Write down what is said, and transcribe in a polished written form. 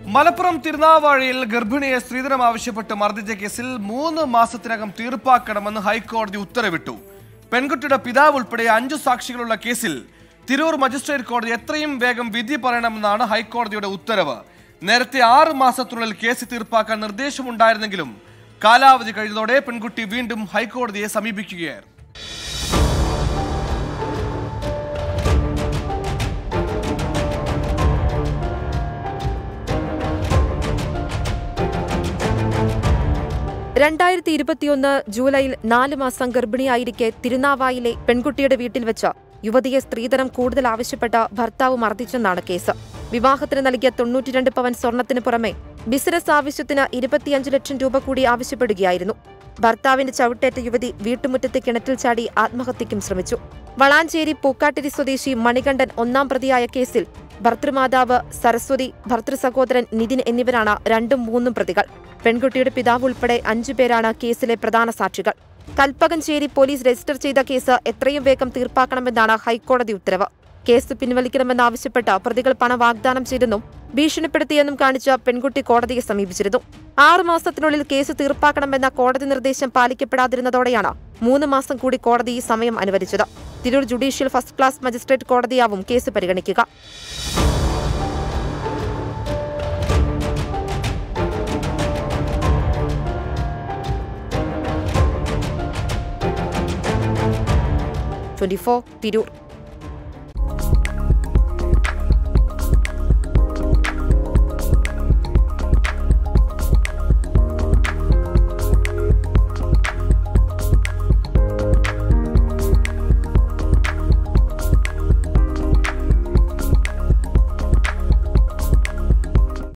മലപ്പുറം തിരുനാവാഴയിൽ ഗർഭിണിയെ സ്ത്രീധനം ആവശ്യപ്പെട്ട് മർദ്ദിച്ച കേസിൽ 3 മാസത്തിനകം തീർപ്പാക്കണമെന്ന് ഹൈക്കോടതി ഉത്തരവിട്ടു. പെൺകുട്ടിയുടെ പിതാവ് ഉൾപ്പെടെ 5 സാക്ഷികളുള്ള കേസിൽ തിരൂർ മജിസ്ട്രേറ്റ് കോടതി എത്രയും വേഗം വിധി പറയണമെന്നാണ് ഹൈക്കോടതിയുടെ ഉത്തരവ്. നേരത്തെ 6 മാസത്തിനുള്ളിൽ കേസ് തീർപ്പാക്കാൻ നിർദ്ദേശമുണ്ടായിരുന്നെങ്കിലും കാലാവധി കഴിഞ്ഞതോടെ പെൺകുട്ടി വീണ്ടും ഹൈക്കോടതിയെ സമീപിക്കുകയായിരുന്നു. ജൂലൈയിൽ 4 മാസം ഗർഭിണിയായിരിക്കെ തിരുനാവായിലെ പെൺകുട്ടിയുടെ വീട്ടിൽ വെച്ച് യുവതിയെ സ്ത്രീധനം കൂടുതൽ ആവശ്യപ്പെട്ട ഭർത്താവ് മർദ്ദിച്ചെന്നാണ് കേസ്. വിവാഹത്തിന് നൽകിയ 92 പവൻ സ്വർണത്തിന് പുറമെ ബിസിനസ് ആവശ്യത്തിന് 25 ലക്ഷം രൂപ കൂടി ആവശ്യപ്പെടുകയായിരുന്നു. ഭർത്താവിന്റെ ചവിട്ടേറ്റ യുവതി വീട്ടുമുറ്റത്തെ കിണറ്റിൽ ചാടി ആത്മഹത്യയ്ക്കും ശ്രമിച്ചു. വളാഞ്ചേരി പൂക്കാട്ടിരി സ്വദേശി മണികണ്ഠൻ 1-ാം പ്രതിയായ കേസിൽ ഭർത്തൃമാതാവ് സരസ്വതി, ഭർത്തൃ സഹോദരൻ നിതിൻ എന്നിവരാണ് 2ഉം 3ഉം പ്രതികൾ. പെൺകുട്ടിയുടെ പിതാവ് ഉൾപ്പെടെ 5 പേരാണ് കേസിലെ പ്രധാന സാക്ഷികൾ. കൽപ്പകഞ്ചേരി പോലീസ് രജിസ്റ്റർ ചെയ്ത കേസ് എത്രയും വേഗം തീർപ്പാക്കണമെന്നാണ് ഹൈക്കോടതി ഉത്തരവ്. കേസ് പിൻവലിക്കണമെന്നാവശ്യപ്പെട്ട് പ്രതികൾ പണം വാഗ്ദാനം ചെയ്തെന്നും ഭീഷണിപ്പെടുത്തിയെന്നും കാണിച്ച് പെൺകുട്ടി കോടതിയെ സമീപിച്ചിരുന്നു. 6 മാസത്തിനുള്ളിൽ കേസ് തീർപ്പാക്കണമെന്ന കോടതി നിർദ്ദേശം പാലിക്കപ്പെടാതിരുന്നതോടെയാണ് 3 മാസം കൂടി കോടതി ഈ സമയം അനുവദിച്ചത്. Tirur judicial first class magistrate കോടതിയാവും കേസ് പരിഗണിക്കുക. തിരൂർ.